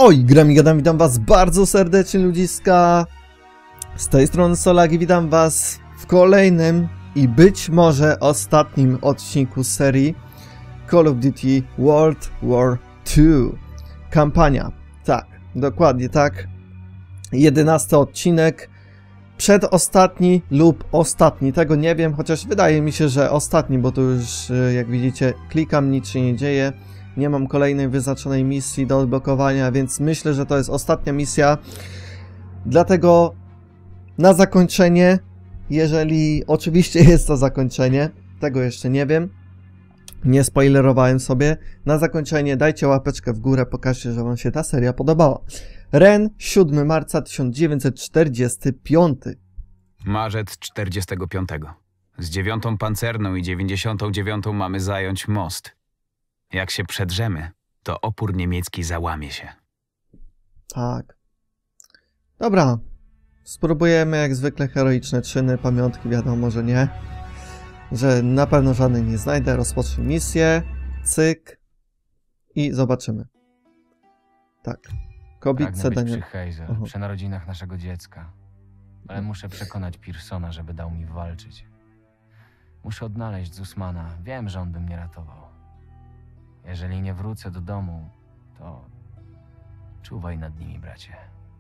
Oj, gram i gadam, witam was bardzo serdecznie, ludziska. Z tej strony Solagi, witam was w kolejnym i być może ostatnim odcinku z serii Call of Duty World War II. Kampania, tak, dokładnie tak. 11 odcinek, przedostatni lub ostatni, tego nie wiem, chociaż wydaje mi się, że ostatni, bo tu już, jak widzicie, klikam, nic się nie dzieje. Nie mam kolejnej wyznaczonej misji do odblokowania, więc myślę, że to jest ostatnia misja. Dlatego na zakończenie, jeżeli oczywiście jest to zakończenie, tego jeszcze nie wiem, nie spoilerowałem sobie, na zakończenie dajcie łapeczkę w górę, pokażcie, że wam się ta seria podobała. Ren, 7 marca 1945. Marzec 45. Z 9. pancerną i 99. mamy zająć most. Jak się przedrzemy, to opór niemiecki załamie się. Tak. Dobra. Spróbujemy jak zwykle heroiczne czyny, pamiątki wiadomo, że nie. Że na pewno żadnej nie znajdę. Rozpocznę misję. Cyk. I zobaczymy. Tak. Kobietce Daniel. Przy Hazel, przy narodzinach naszego dziecka. Ale muszę przekonać Pearsona, żeby dał mi walczyć. Muszę odnaleźć Zussmana. Wiem, że on by mnie ratował. Jeżeli nie wrócę do domu, to czuwaj nad nimi, bracie.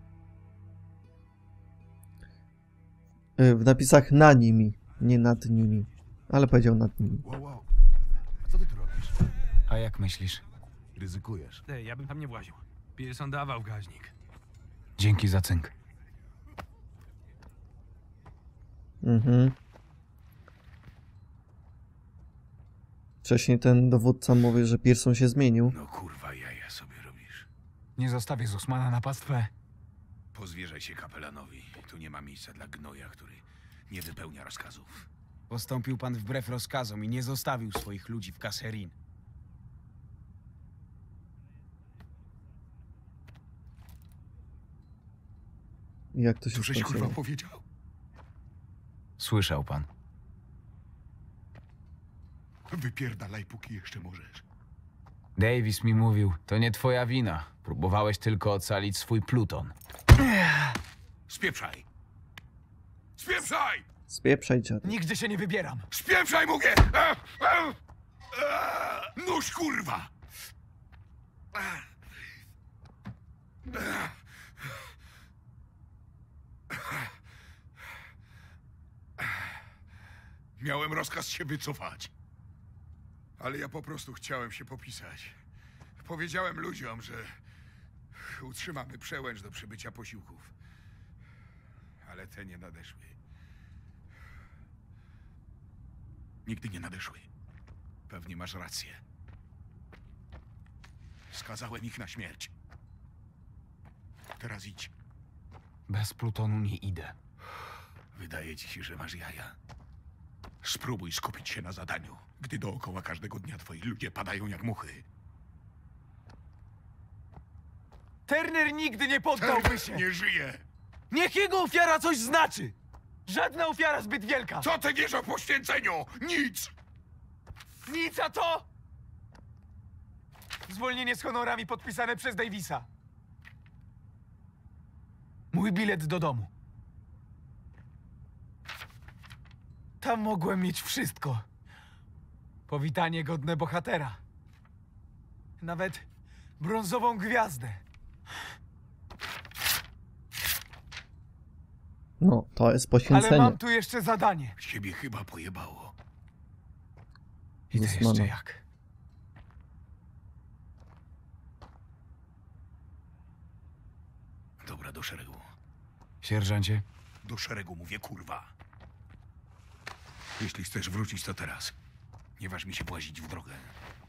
W napisach na nimi, nie nad nimi. Ale powiedział nad nimi. Wow. A co ty tu robisz? A jak myślisz? Ryzykujesz. Ja bym tam nie właził. Pearson dawał gaźnik. Dzięki za cynk. Wcześniej ten dowódca mówi, że Pearson się zmienił. No kurwa, jaja sobie robisz. Nie zostawię Zussmana na pastwę. Pozwierzaj się kapelanowi. Tu nie ma miejsca dla gnoja, który nie wypełnia rozkazów. Postąpił pan wbrew rozkazom i nie zostawił swoich ludzi w Kasserine. Jak to się Co żeś skończyło? kurwa powiedział? Słyszał pan. Wypierdalaj, póki jeszcze możesz. Davis mi mówił, to nie twoja wina. Próbowałeś tylko ocalić swój pluton. Spieprzaj! Spieprzaj! Spieprzaj, dziady. Nigdzie się nie wybieram. Spieprzaj, mówię! Nóż, kurwa! Miałem rozkaz się wycofać. Ale ja po prostu chciałem się popisać. Powiedziałem ludziom, że utrzymamy przełęcz do przybycia posiłków. Ale te nie nadeszły. Nigdy nie nadeszły. Pewnie masz rację. Skazałem ich na śmierć. Teraz idź. Bez plutonu nie idę. Wydaje ci się, że masz jaja. Spróbuj skupić się na zadaniu, gdy dookoła każdego dnia twoi ludzie padają jak muchy. Turner nigdy nie poddałby się! Nie żyje! Niech jego ofiara coś znaczy! Żadna ofiara zbyt wielka! Co ty wiesz o poświęceniu? Nic! Nic, a to? Zwolnienie z honorami podpisane przez Davisa. Mój bilet do domu. Tam mogłem mieć wszystko. Powitanie godne bohatera. Nawet brązową gwiazdę. No, to jest poświęcenie. Ale mam tu jeszcze zadanie. Ciebie chyba pojebało. I to Zussmana. jeszcze jak. Dobra, do szeregu. Sierżancie? Do szeregu mówię, kurwa. Jeśli chcesz wrócić, to teraz. Nie waż mi się włazić w drogę.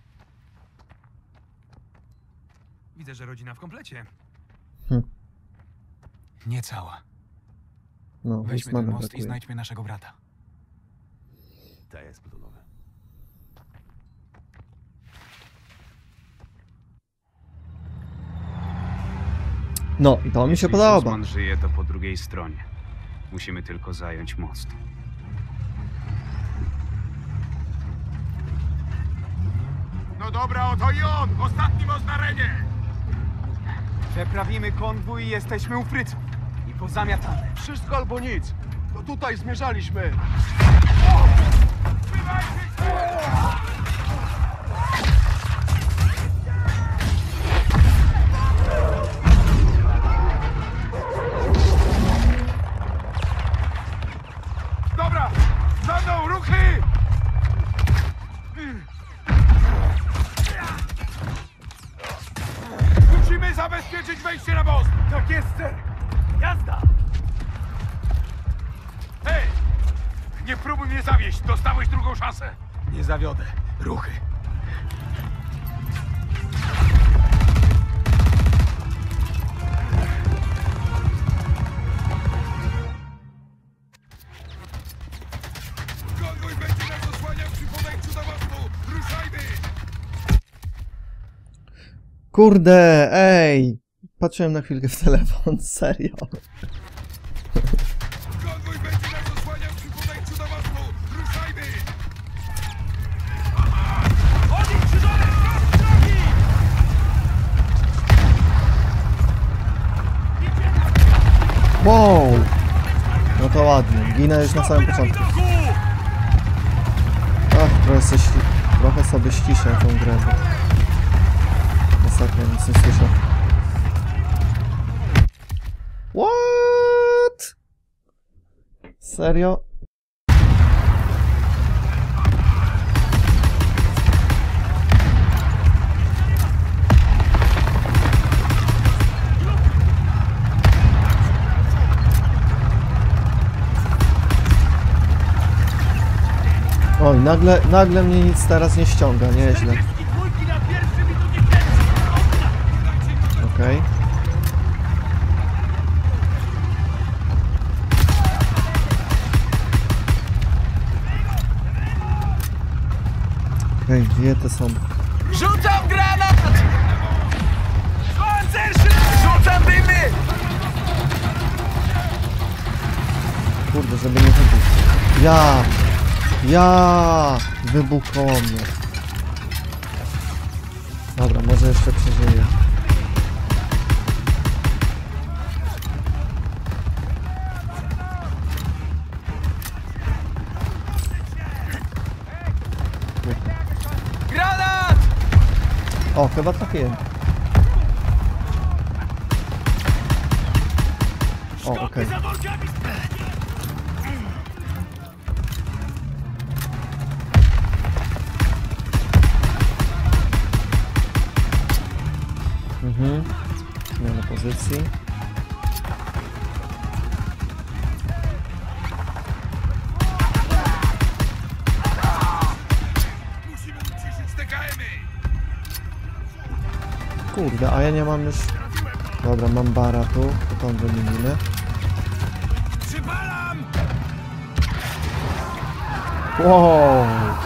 Widzę, że rodzina w komplecie. Nie cała. No, Weźmy Zussmana ten most i brakuje. znajdźmy naszego brata. To jest plutonowe. No, i to mi się podoba. Zussman żyje, to po drugiej stronie. Musimy tylko zająć most. No dobra, oto i on! Ostatni most na Renie! Przeprawimy konwój i jesteśmy u Fryców. I pozamiatane. Wszystko albo nic. To tutaj zmierzaliśmy. Dobra! Za mną, ruchy! Musimy zabezpieczyć wejście na most! Tak jest, ser. Jazda! Hej! Nie próbuj mnie zawieść, dostałeś drugą szansę. Nie zawiodę. Ruchy. Konwój będzie nas osłaniał przy podejściu do mostu! Ruszajmy! Kurde, ej! Patrzyłem na chwilkę w telefon, serio. Konwój będzie nas osłaniał przy podejściu do mostu! Ruszajmy! Wow! No to ładnie, ginę już na samym początku. Ach, trochę sobie ściszę tą grę, bo masakra, nic nie słyszę. What? Serio? Oj, nagle mnie nic teraz nie ściąga, nieźle. Okej. Okej, gdzie te są? Rzucam granat! Rzucam dymy! Kurde, żeby nie wybuchł. Ja! Wybuchł koło mnie. Dobra, może jeszcze przeżyję. Granat! O, chyba trafiłem. O, okej. Zmiana pozycji. Musimy uciszyć te KM-y! Kurde, a ja nie mam już... Dobra, mam bara tu, to tam wymienimy. Przypalam! Wow!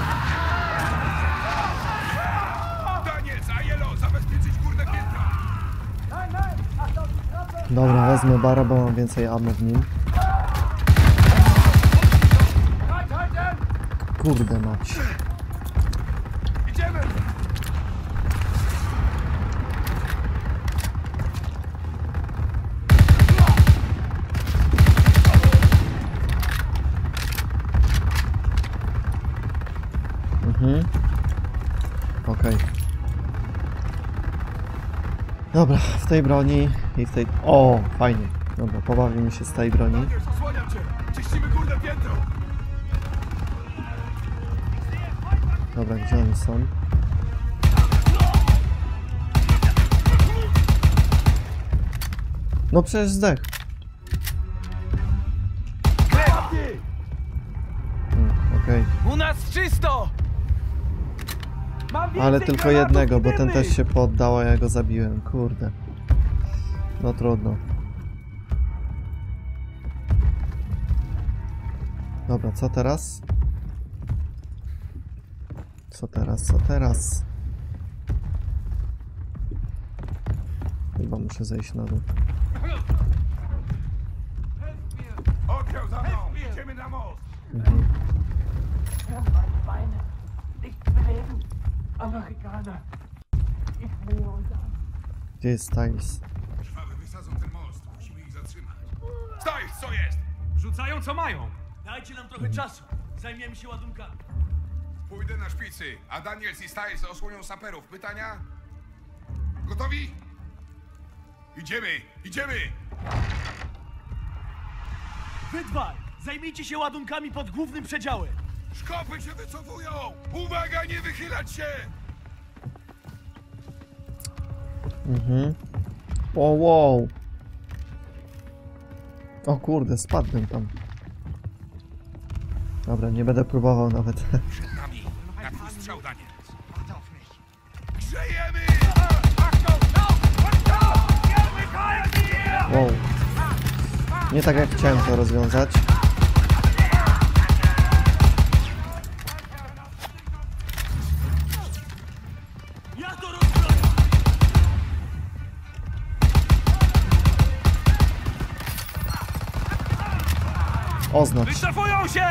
Daniec, Ajelo, zabezpieczyć górne piętra! Dobra, wezmę bara, bo mam więcej ammo w nim. Kurde mać. Idziemy! Okej. Dobra, w tej broni i w tej... O, fajnie. Dobra, pobawimy się z tej broni. Osłaniam cię! Czyścimy górne piętro! Dobra, gdzie oni są? No przecież zdech. Okej. U nas czysto! Ale tylko jednego, bo ten też się poddał, a ja go zabiłem. Kurde. No trudno. Dobra, co teraz? Co teraz? Co teraz? Chyba muszę zejść na dół. Oddział za mną! Idziemy na most! Gdzie jest Styles? Staj, co jest? Rzucają co mają. Dajcie nam trochę czasu. Zajmiemy się ładunkami. Pójdę na szpicy, a Daniels i Styles osłonią saperów. Pytania? Gotowi? Idziemy, idziemy! Wy dwaj, zajmijcie się ładunkami pod głównym przedziałem. Szkopy się wycofują! Uwaga, nie wychylać się! O, wow. O kurde, spadłem tam. Dobra, nie będę próbował nawet. Przed nami, na twój strzał, Daniels. Grzejemy! Wow. Nie tak jak chciałem to rozwiązać. Ja to rozbroję! Oznacz. Wycofują się!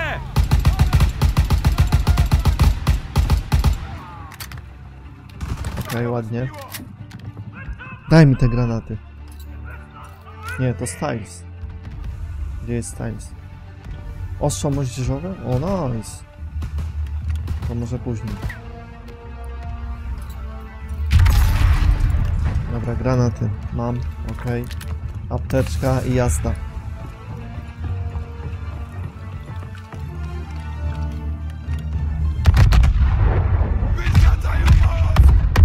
Okej, ładnie. Daj mi te granaty. Nie, to Styles. Gdzie jest Styles? Ostrza moździerzowe? O, nice. To może później. Dobra, granaty mam, okej. Apteczka i jazda. Wysadzają most!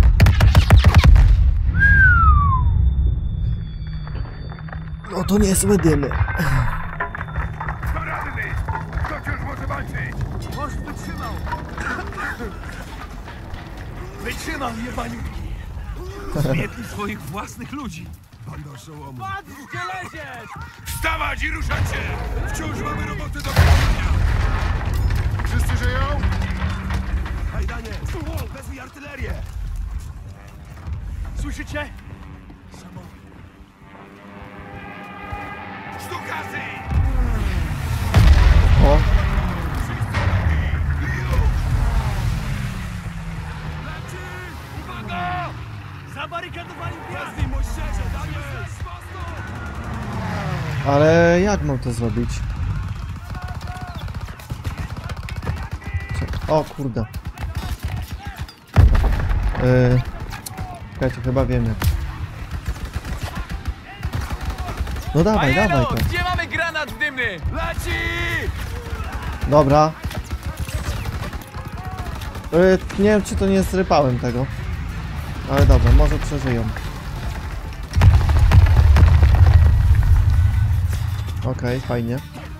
No to niezłe dymy. To ranny! Kto wciąż może walczyć? Most wytrzymał! Wytrzymał, jebaniutki! Zmietli swoich własnych ludzi. Banda szołomu. Patrz, gdzie leziesz! Wstawać i ruszać się! Wciąż mamy roboty do wykonania! Wszyscy żyją? Hajdanie! Wezwij artylerię! Słyszycie? Sztukazy! O, Uwaga! Zabarykadowali wjazd i moździerze, Daniel! ale jak mam to zrobić? O kurde. Dobra. Czekajcie, chyba wiem jak. No dawaj, dawaj to. Gdzie mamy granat dymny? Leci! Dobra. Nie wiem, czy to nie zrypałem tego. Ale dobra, może przeżyją. Okej, fajnie.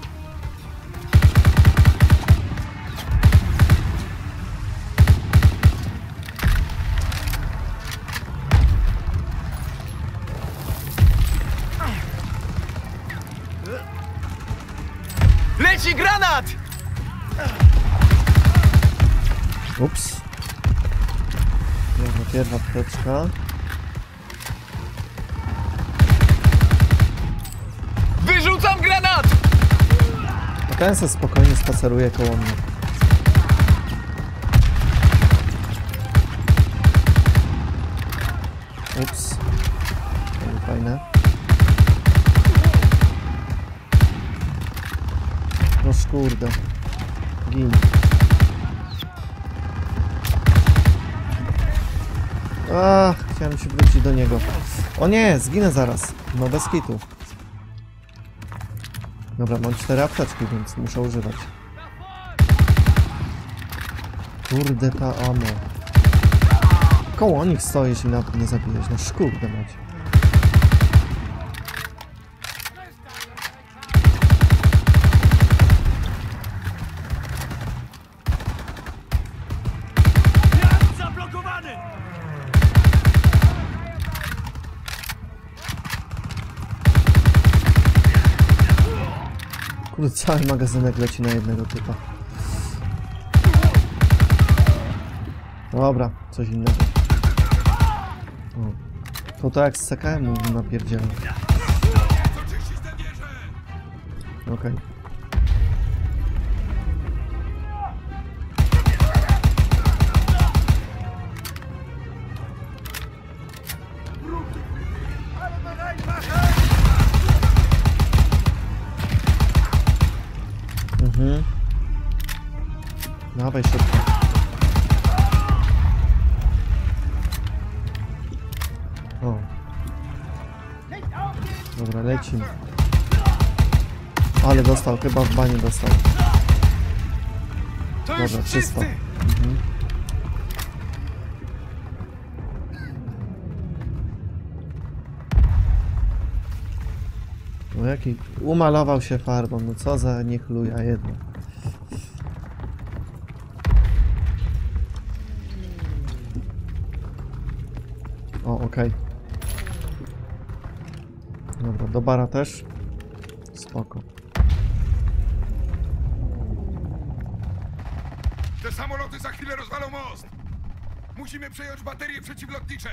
Leci granat! Ups. Dobra, pierwsza apteczka. Wyrzucam granat! A ten se spokojnie spaceruje koło mnie. Ups. Fajne. No kurde. Gin. Ach, chciałem się wrócić do niego. O nie, zginę zaraz. No bez kitu. Dobra, mam 4 apteczki, więc muszę używać. Kurde, ta ammo. Koło nich stoisz i nawet nie zabijesz. No szkurde macie. Wjazd zablokowany! Kurde, cały magazynek leci na jednego typa. Dobra, coś innego. O. To jak z CKM-u napierdzielam. Oczyścić tę wieżę! Okej. Dawaj szybko. O. Dobra, lecimy. Ale dostał, chyba w banie dostał. Dobra, czysto. Mhm. No jaki... Umalował się farbą, no co za niechluja jedno. O, okej. Dobra, do bara też. Spoko. Te samoloty za chwilę rozwalą most! Musimy przejąć baterie przeciwlotnicze!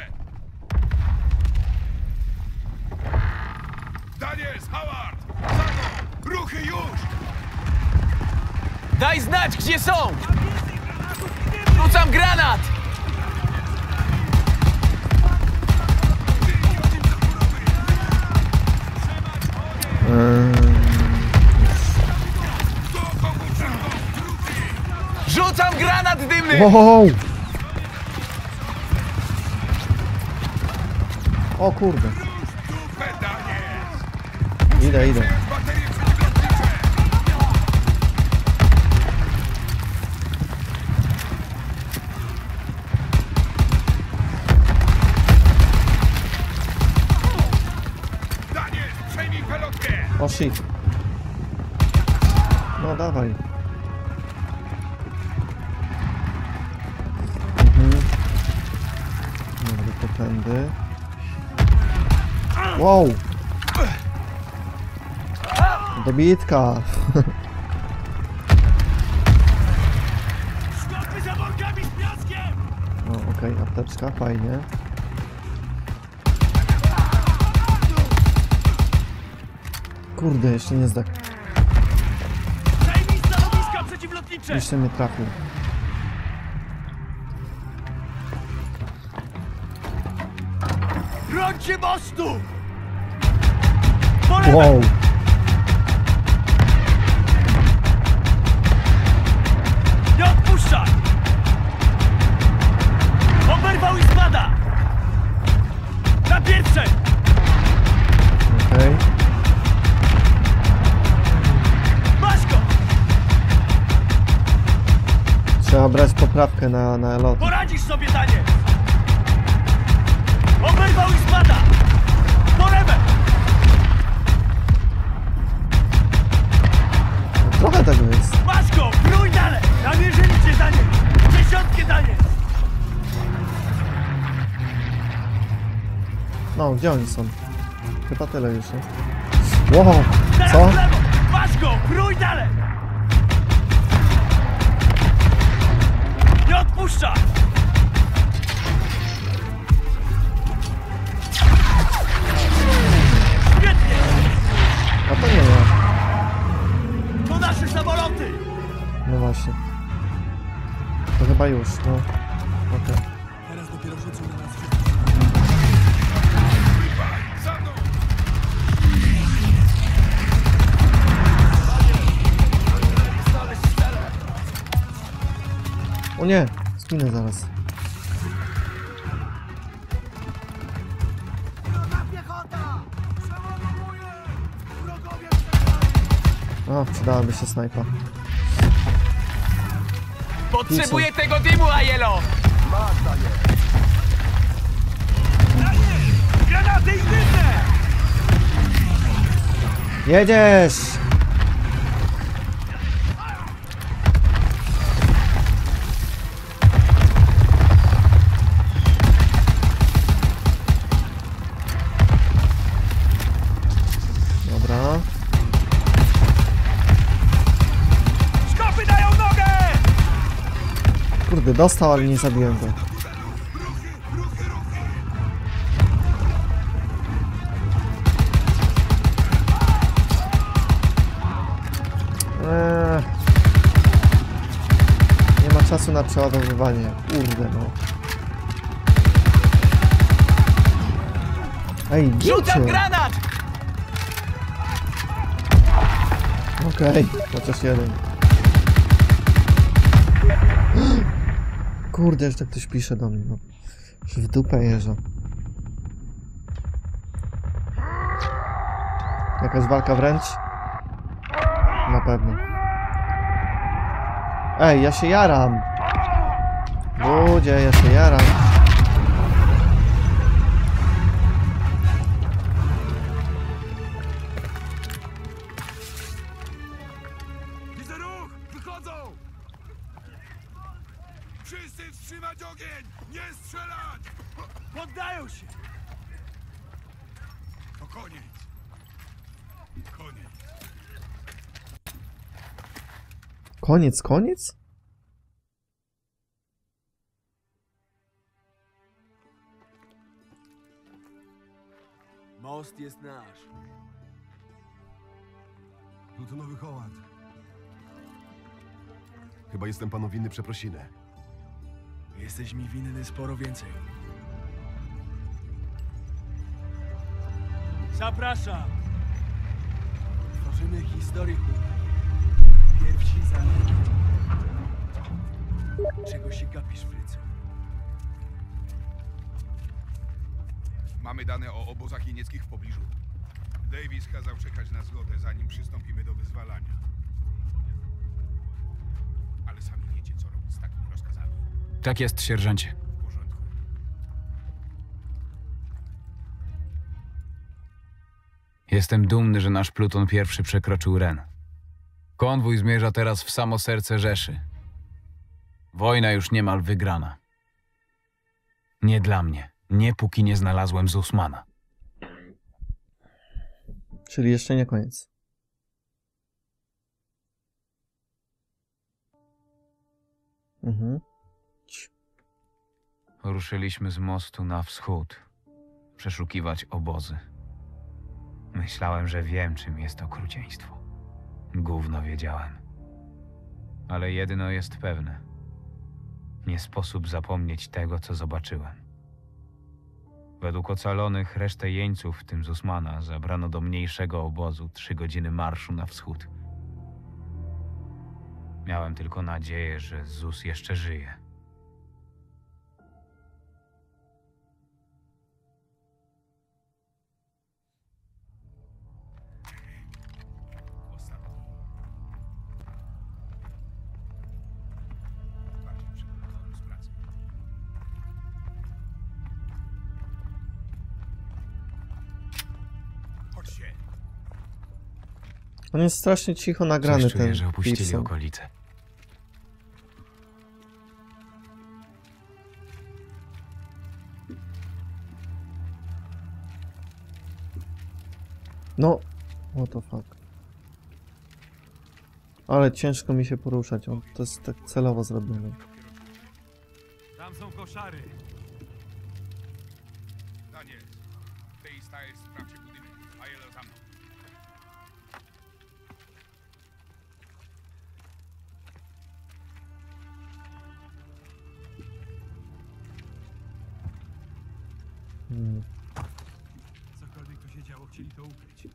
Daniels, Howard! Zago! Ruchy już! Daj znać, gdzie są! Rzucam granat! Rzucam granat dymny! Wow! O kurde. Idę, idę. Baterie przeciwlotnicze! Daniel, przejmij pelotkę! O shit. No dawaj. Dobra, to tędy. Wow! Dobitka! Szkopy za workami z piaskiem! O, okej, apteczka, fajnie. Kurde, jeszcze nie zdech. Zajmij stanowiska przeciwlotnicze! Jeszcze mnie trafił. Brońcie mostu! Wow! Nie odpuszczaj! Oberwał i spada! Na pierwsze! Okej. Masz go! Trzeba brać poprawkę na lot. Poradzisz sobie, Daniel! Oberwał i spada! Po lewe! Trochę tego jest. Masz go! Prój dalej! Namierzyli cię, Daniel! Dziesiątkę, Daniel! No, gdzie oni są? Chyba tyle już, nie? Wow! Teraz Co? w lewo! Masz go! Prój dalej! Nie odpuszczaj! Świetnie! A to nie ja. To nasze samoloty! No właśnie. To chyba już, no. Okej. Teraz dopiero rzucą na nas Za mną! O nie! Zginę zaraz. A, przydałaby się snajpa. Potrzebuję tego dymu, Aiello! granaty i dymne! Jedziesz! Dobra. Szkopy dają nogę! Kurde, dostał, ale nie zabiłem go. Nie ma czasu na przeładowywanie. Kurde no. Ej, Rzucam giecie! granat! Okej, chociaż jeden. Kurde, jeszcze ktoś pisze do mnie, no. Że w dupę jeża. Jakaś walka wręcz? Na pewno. Ej, ja się jaram! Ludzie, ja się jaram. Widzę ruch! Wychodzą! Wszyscy wstrzymać ogień! Nie strzelać! Poddają się! To koniec. Koniec. Koniec, koniec? Most jest nasz. Plutonowy hoład. Chyba jestem panu winny przeprosinę. Jesteś mi winny sporo więcej. Zapraszam! Tworzymy historię, pierwsi za nami. Czego się gapisz, Frycu? Mamy dane o obozach jenieckich w pobliżu. Davis kazał czekać na zgodę, zanim przystąpimy do wyzwalania. Ale sami wiecie, co robić z takimi rozkazami. Tak jest, sierżancie. W porządku. Jestem dumny, że nasz pluton pierwszy przekroczył Ren. Konwój zmierza teraz w samo serce Rzeszy. Wojna już niemal wygrana. Nie dla mnie. Nie póki nie znalazłem Zussmana. Czyli jeszcze nie koniec. Mhm. Ruszyliśmy z mostu na wschód. Przeszukiwać obozy. Myślałem, że wiem, czym jest okrucieństwo. Gówno wiedziałem. Ale jedno jest pewne. Nie sposób zapomnieć tego, co zobaczyłem. Według ocalonych resztę jeńców, w tym Zussmana, zabrano do mniejszego obozu 3 godziny marszu na wschód. Miałem tylko nadzieję, że Zus jeszcze żyje. Ostatni. Bardziej przygotowany z pracy. Chodźcie. On jest strasznie cicho nagrany, Coś czuję, ten że opuścili Pearson. okolice. No, what the fuck. Ale ciężko mi się poruszać, to jest tak celowo zrobione. Tam są koszary. Daniel, ty i Stiles sprawdźcie budynek, a Yellow za mną. Cokolwiek tu się działo, chcieli to ukryć.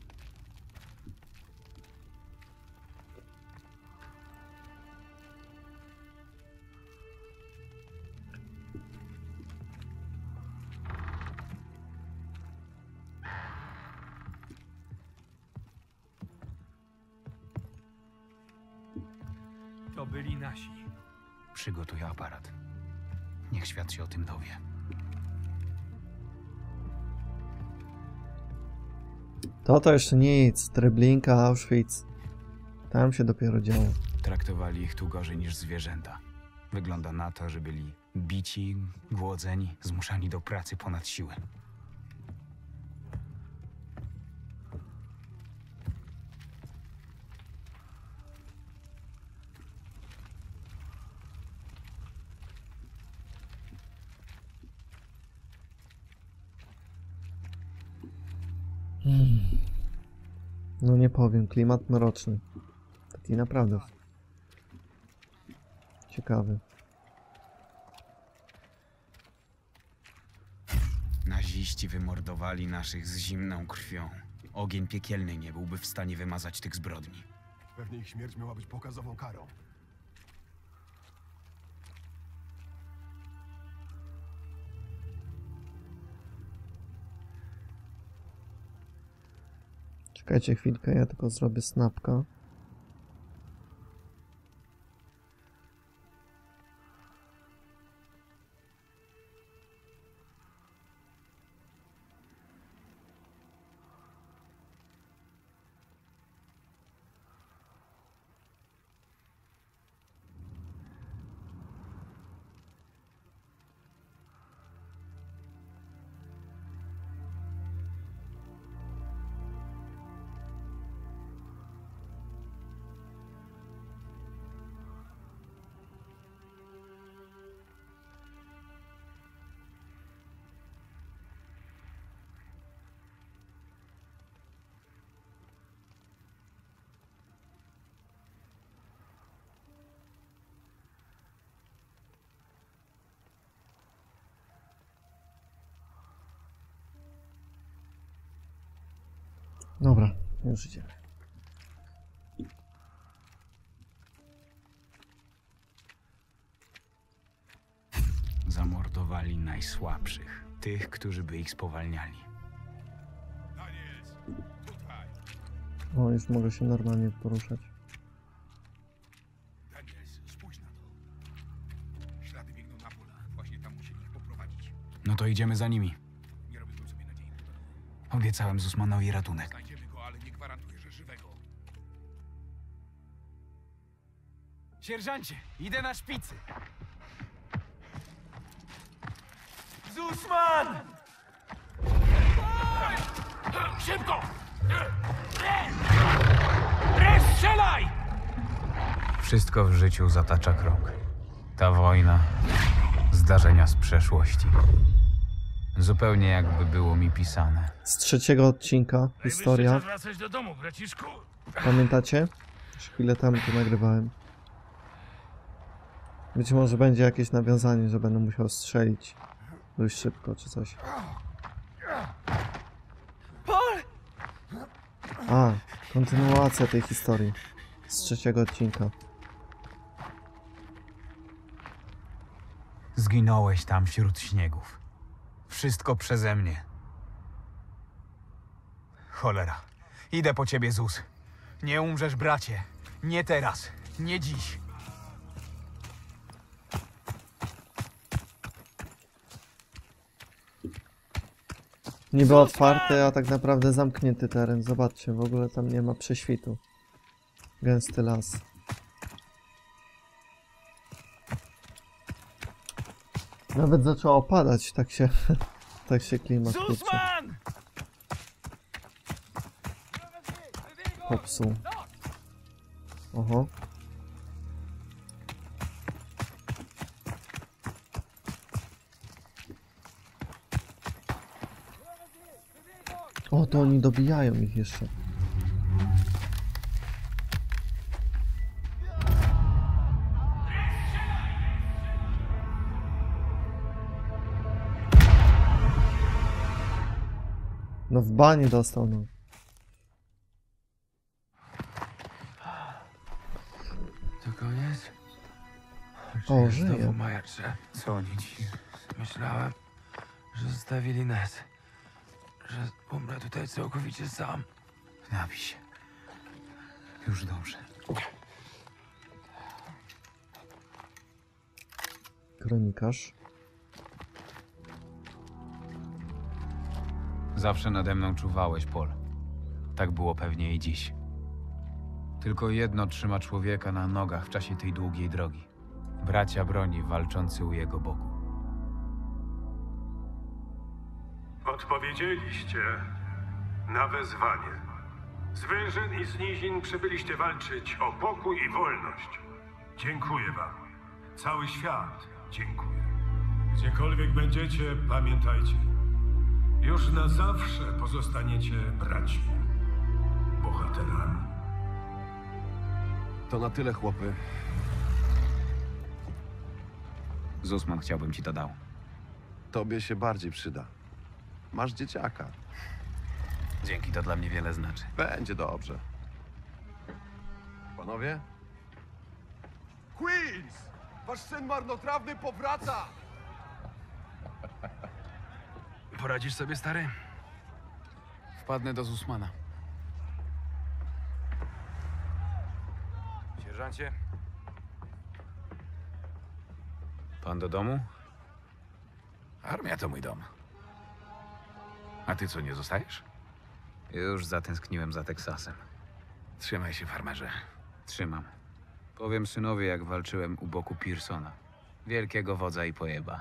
To byli nasi. Przygotuję aparat. Niech świat się o tym dowie. To jeszcze nic. Treblinka, Auschwitz. Tam się dopiero działo. Traktowali ich tu gorzej niż zwierzęta. Wygląda na to, że byli bici, głodzeni, zmuszani do pracy ponad siłę. No nie powiem, klimat mroczny. Taki naprawdę ciekawy. Naziści wymordowali naszych z zimną krwią. Ogień piekielny nie byłby w stanie wymazać tych zbrodni. Pewnie ich śmierć miała być pokazową karą. Czekajcie chwilkę, ja tylko zrobię snapka. Dobra, już idziemy. Zamordowali najsłabszych, tych, którzy by ich spowalniali. Daniels, tutaj. O, już mogę się normalnie poruszać. Daniels, spójrz na to. Ślady biegną na pola. Właśnie tam musieli ich poprowadzić. No to idziemy za nimi. Nie robiłbym sobie nadziei. Obiecałem Zussmanowi ratunek. Znajdziemy go, ale nie gwarantuję, że żywego. Sierżancie, idę na szpicy. Zussman! Szybko! Strzelaj! Wszystko w życiu zatacza krąg. Ta wojna, zdarzenia z przeszłości. Zupełnie jakby było mi pisane. Z 3. odcinka historia. Wracać do domu, braciszku. Pamiętacie? Już chwilę temu to nagrywałem. Być może będzie jakieś nawiązanie, że będę musiał strzelić dość szybko czy coś. Paul! A, kontynuacja tej historii z 3. odcinka. Zginąłeś tam wśród śniegów. Wszystko przeze mnie. Cholera. Idę po ciebie, Zus. Nie umrzesz, bracie. Nie teraz. Nie dziś. Niby otwarty, a tak naprawdę zamknięty teren. Zobaczcie, w ogóle tam nie ma prześwitu. Gęsty las. Nawet zaczęło padać, tak się klimat kurczę Zussman! popsuł. Oho. O, to oni dobijają ich jeszcze. No w banie dostał, no. To koniec? O, żyje. Majacze. Co oni ci? Myślałem, że zostawili nas. Że umrę tutaj całkowicie sam. Napij się. Już dobrze. Kronikarz. Zawsze nade mną czuwałeś, Paul. Tak było pewnie i dziś. Tylko jedno trzyma człowieka na nogach w czasie tej długiej drogi. Bracia broni walczący u jego boku. Odpowiedzieliście na wezwanie. Z wyżyn i z nizin przybyliście walczyć o pokój i wolność. Dziękuję wam. Cały świat dziękuję. Gdziekolwiek będziecie, pamiętajcie. Już na zawsze pozostaniecie braćmi. Bohaterami. To na tyle, chłopy. Zussman chciałbym ci to dał. Tobie się bardziej przyda. Masz dzieciaka. Dzięki, to dla mnie wiele znaczy. Będzie dobrze. Panowie? Queens! Wasz syn marnotrawny powraca! Poradzisz sobie, stary? Wpadnę do Zussmana. Sierżancie? Pan do domu? Armia to mój dom. A ty co, nie zostajesz? Już zatęskniłem za Teksasem. Trzymaj się, farmerze. Trzymam. Powiem synowi, jak walczyłem u boku Pearsona. Wielkiego wodza i pojeba.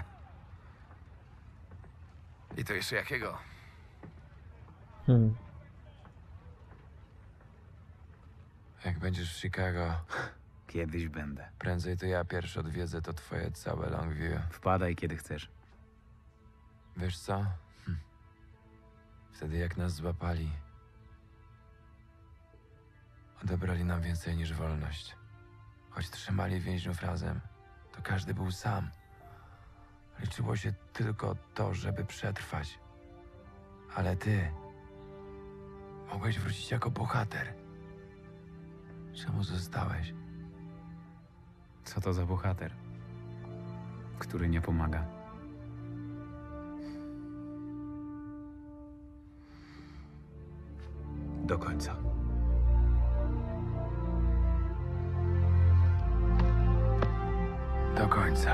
I to jeszcze jakiego? Jak będziesz w Chicago, Kiedyś będę. prędzej to ja pierwszy odwiedzę to twoje całe Longview. Wpadaj, kiedy chcesz. Wiesz co? Wtedy jak nas złapali, odebrali nam więcej niż wolność. Choć trzymali więźniów razem, to każdy był sam. Liczyło się tylko to, żeby przetrwać. Ale ty mogłeś wrócić jako bohater. Czemu zostałeś? Co to za bohater, który nie pomaga? Do końca. Do końca.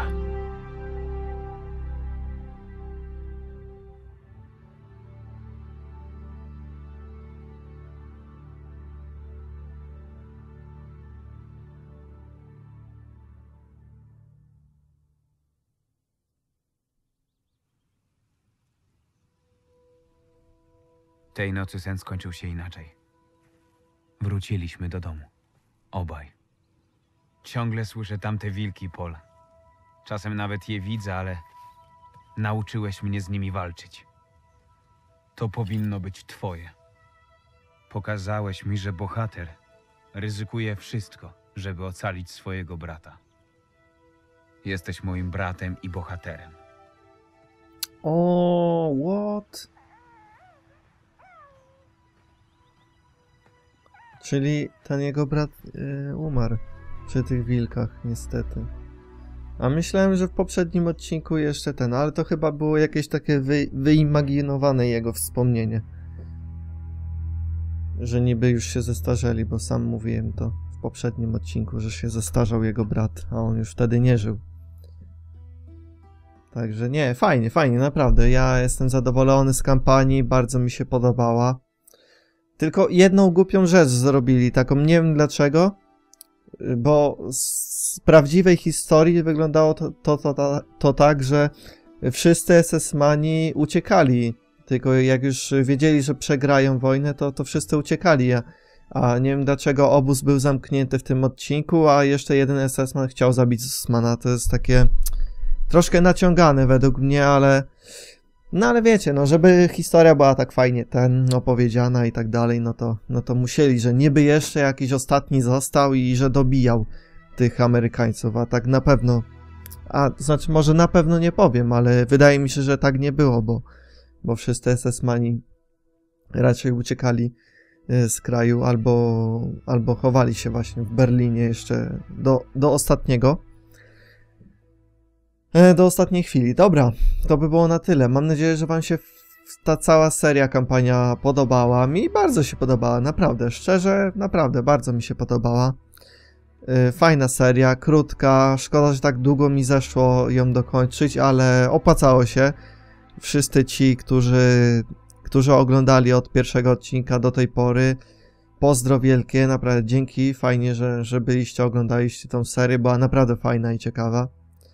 Tej nocy sen skończył się inaczej. Wróciliśmy do domu. Obaj. Ciągle słyszę tamte wilki, Paul. Czasem nawet je widzę, ale nauczyłeś mnie z nimi walczyć. To powinno być twoje. Pokazałeś mi, że bohater ryzykuje wszystko, żeby ocalić swojego brata. Jesteś moim bratem i bohaterem. O, what? Czyli ten jego brat umarł przy tych wilkach, niestety. A myślałem, że w poprzednim odcinku jeszcze ten, ale to chyba było jakieś takie wyimaginowane jego wspomnienie. Że niby już się zestarzeli, bo sam mówiłem to w poprzednim odcinku, że się zestarzał jego brat, a on już wtedy nie żył. Także nie, fajnie, fajnie, naprawdę. Ja jestem zadowolony z kampanii, bardzo mi się podobała. Tylko jedną głupią rzecz zrobili, taką, nie wiem dlaczego, bo z prawdziwej historii wyglądało to tak, że wszyscy SS-mani uciekali, tylko jak już wiedzieli, że przegrają wojnę, to wszyscy uciekali, a nie wiem dlaczego obóz był zamknięty w tym odcinku, a jeszcze jeden SS-man chciał zabić Zussmana. To jest takie troszkę naciągane według mnie, ale... No ale wiecie, no żeby historia była tak fajnie opowiedziana i tak dalej, no to musieli, że niby jeszcze jakiś ostatni został i że dobijał tych Amerykańców, a tak na pewno, znaczy może na pewno nie powiem, ale wydaje mi się, że tak nie było, bo wszyscy SS-mani raczej uciekali z kraju albo chowali się właśnie w Berlinie jeszcze do ostatniego. Do ostatniej chwili. Dobra, to by było na tyle. Mam nadzieję, że wam się ta cała seria, kampania podobała. Mi bardzo się podobała, naprawdę, szczerze, naprawdę, bardzo mi się podobała. Fajna seria, krótka, szkoda, że tak długo mi zeszło ją dokończyć, ale opłacało się. Wszyscy ci, którzy oglądali od pierwszego odcinka do tej pory, pozdro wielkie, naprawdę dzięki, fajnie, że byliście, oglądaliście tą serię, była naprawdę fajna i ciekawa.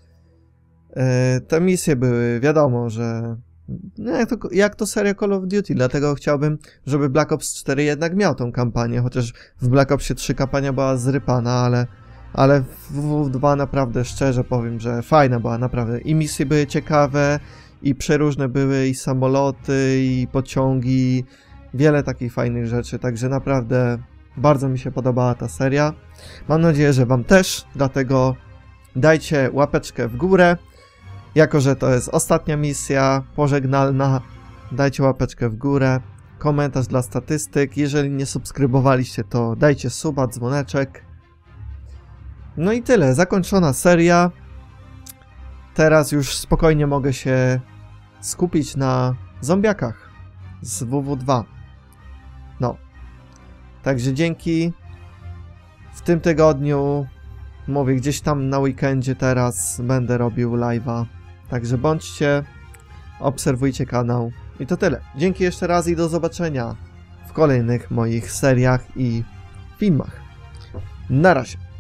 Te misje były, wiadomo, że jak to seria Call of Duty, dlatego chciałbym, żeby Black Ops 4 jednak miał tą kampanię, chociaż w Black Opsie 3 kampania była zrypana, ale w WW2 naprawdę szczerze powiem, że fajna była, naprawdę. I misje były ciekawe, i przeróżne były, i samoloty, i pociągi, wiele takich fajnych rzeczy, także naprawdę bardzo mi się podobała ta seria. Mam nadzieję, że wam też, dlatego dajcie łapeczkę w górę. Jako że to jest ostatnia misja pożegnalna, dajcie łapeczkę w górę, komentarz dla statystyk. Jeżeli nie subskrybowaliście, to dajcie suba, dzwoneczek. No i tyle, zakończona seria. Teraz już spokojnie mogę się skupić na zombiakach z WW2. No, także dzięki. w tym tygodniu, mówię, gdzieś tam na weekendzie teraz będę robił live'a. Także bądźcie, obserwujcie kanał. I to tyle. Dzięki jeszcze raz i do zobaczenia w kolejnych moich seriach i filmach. Na razie.